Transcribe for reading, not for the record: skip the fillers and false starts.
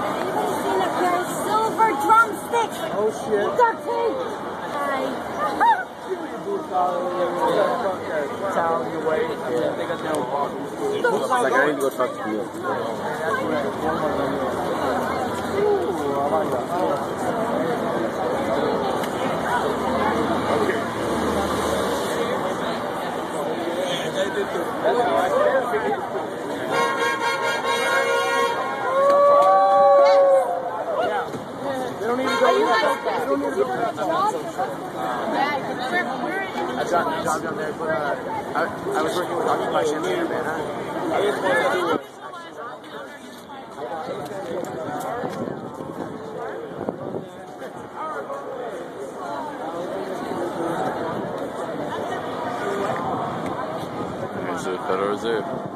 Anybody seen a pair of silver drumsticks? Oh shit. With our teeth. Towel your way. Looks like I need to go talk to you. I got a job down there, but I was working with Occupy Champaign, man. I just wanted to do it. There's the Federal Reserve.